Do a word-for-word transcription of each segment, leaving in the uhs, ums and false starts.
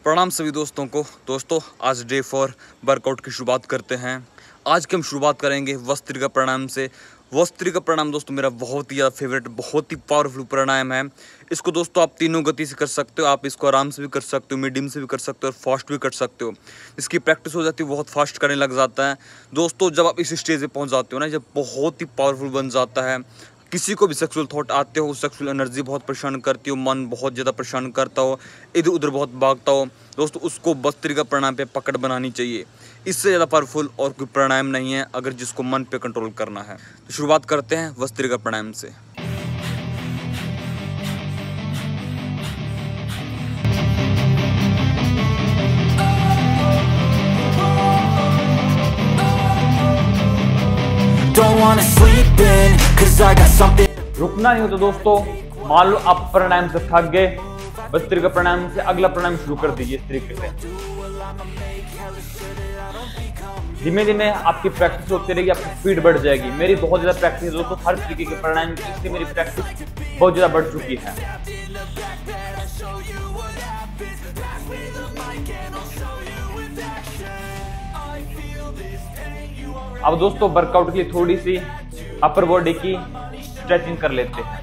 प्रणाम सभी दोस्तों को। दोस्तों आज डे फोर वर्कआउट की शुरुआत करते हैं। आज की हम शुरुआत करेंगे वस्त्रिका प्राणायाम से। वस्त्रिका प्राणायाम दोस्तों मेरा बहुत ही ज़्यादा फेवरेट, बहुत ही पावरफुल प्राणायाम है। इसको दोस्तों आप तीनों गति से कर सकते हो। आप इसको आराम से भी कर सकते हो, मीडियम से भी कर सकते हो और फास्ट भी कर सकते हो। इसकी प्रैक्टिस हो जाती है, बहुत फास्ट करने लग जाता है। दोस्तों जब आप इस स्टेज पे पहुंच जाते हो ना, जब बहुत ही पावरफुल बन जाता है। किसी को भी सेक्सुअल थॉट आते हो, सेक्सुअल एनर्जी बहुत परेशान करती हो, मन बहुत ज़्यादा परेशान करता हो, इधर उधर बहुत भागता हो, दोस्तों उसको वस्त्रिका प्राणायाम पे पकड़ बनानी चाहिए। इससे ज़्यादा पावरफुल और कोई प्राणायाम नहीं है अगर जिसको मन पे कंट्रोल करना है। तो शुरुआत करते हैं वस्त्रिका प्राणायाम से। Don't wanna sleep in, cause I got something. रुकना नहीं हो तो दोस्तों, मान लो आप प्राणायाम से थक गए, वस्त्रिका प्राणायाम से अगला प्राणायाम शुरू कर दीजिए। इस तरीके से धीमे धीमे आपकी प्रैक्टिस होती रहेगी, आपकी स्पीड बढ़ जाएगी। मेरी बहुत ज्यादा प्रैक्टिस है दोस्तों, हर तरीके के प्राणायाम की, इससे मेरी प्रैक्टिस बहुत ज्यादा बढ़ चुकी है। अब दोस्तों वर्कआउट के लिए थोड़ी सी अपर बॉडी की स्ट्रेचिंग कर लेते हैं।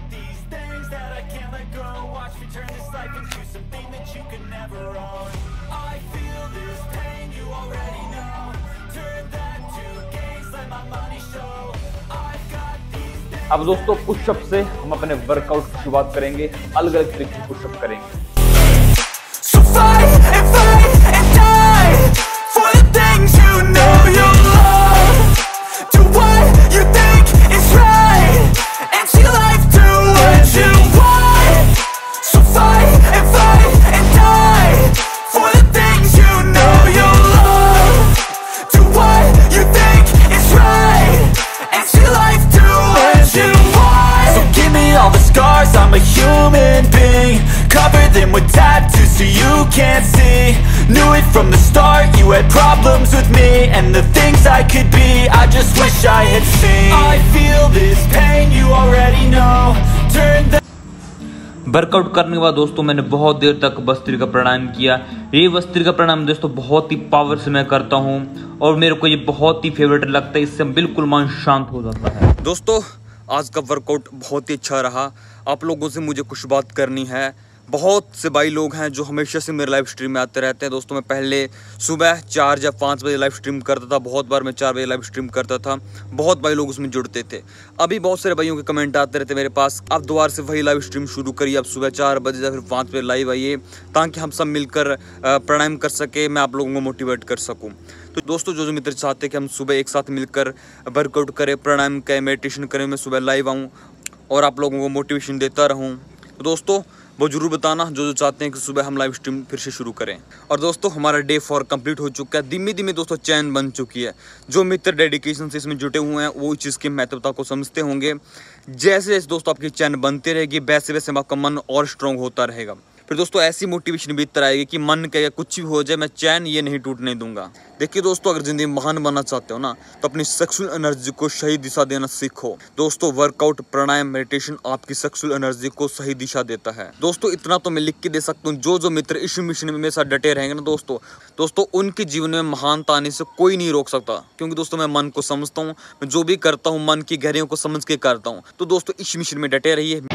अब दोस्तों पुशअप से हम अपने वर्कआउट की शुरुआत करेंगे। अलग अलग तरीके से पुशअप करेंगे। So fight and fight and die for the things you know you love. Do what you think is right and see life do what you want. So fight and fight and die for the things you know you love. Do what you think is right and see life do what you want. So give me all the scars, I'm a human being. Cover them with tattoos so you can't see. Knew it from the start, you had problems with me and the things I could be, I just wish I had seen. I feel this pain, you already know. Turn the workout करने के बाद दोस्तों मैंने बहुत देर तक वस्त्रिका प्राणायाम किया। ये वस्त्रिका प्राणायाम दोस्तों बहुत ही पावर से मैं करता हूँ और मेरे को ये बहुत ही फेवरेट लगता है। इससे बिल्कुल मन शांत हो जाता है। दोस्तों आज का वर्कआउट बहुत ही अच्छा रहा। आप लोगों से मुझे कुछ बात करनी है। बहुत से भाई लोग हैं जो हमेशा से मेरे लाइव स्ट्रीम में आते रहते हैं। दोस्तों मैं पहले सुबह चार या पाँच बजे लाइव स्ट्रीम करता था, बहुत बार मैं चार बजे लाइव स्ट्रीम करता था। बहुत भाई लोग उसमें जुड़ते थे। अभी बहुत सारे भाइयों के कमेंट आते रहते मेरे पास, आप दोबारा से वही लाइव स्ट्रीम शुरू करिए, आप सुबह चार बजे या फिर पाँच बजे लाइव आइए ताकि हम सब मिलकर प्राणायाम कर सके, मैं आप लोगों को मोटिवेट कर सकूँ। तो दोस्तों जो जो मित्र चाहते हैं कि हम सुबह एक साथ मिलकर वर्कआउट करें, प्राणायाम करें, मेडिटेशन करें, मैं सुबह लाइव आऊँ और आप लोगों को मोटिवेशन देता रहूँ, तो दोस्तों वो जरूर बताना जो जो चाहते हैं कि सुबह हम लाइव स्ट्रीम फिर से शुरू करें। और दोस्तों हमारा डे फोर कंप्लीट हो चुका है। धीमे धीमे दोस्तों चैन बन चुकी है। जो मित्र डेडिकेशन से इसमें जुटे हुए हैं वो इस चीज़ की महत्वता को समझते होंगे। जैसे जैसे दोस्तों आपकी चैन बनती रहेगी वैसे वैसे आपका मन और स्ट्रॉन्ग होता रहेगा। फिर दोस्तों ऐसी मोटिवेशन भी इतर आएगी कि मन कहेगा कुछ भी हो जाए मैं चैन ये नहीं टूटने दूंगा। देखिए दोस्तों अगर जिंदगी महान बनना चाहते हो ना तो अपनी सेक्सुअल एनर्जी को सही दिशा देना सीखो। दोस्तों वर्कआउट, प्राणायाम, मेडिटेशन आपकी सेक्सुअल एनर्जी को सही दिशा देता है। दोस्तों इतना तो मैं लिख के दे सकता हूँ, जो जो मित्र इस मिशन में मेरे साथ डटे रहेंगे ना दोस्तों दोस्तों उनके जीवन में महानता आने से कोई नहीं रोक सकता। क्योंकि दोस्तों मैं मन को समझता हूँ, मैं जो भी करता हूँ मन की गहराइयों को समझ के करता हूँ। तो दोस्तों इस मिशन में डटे रहिए।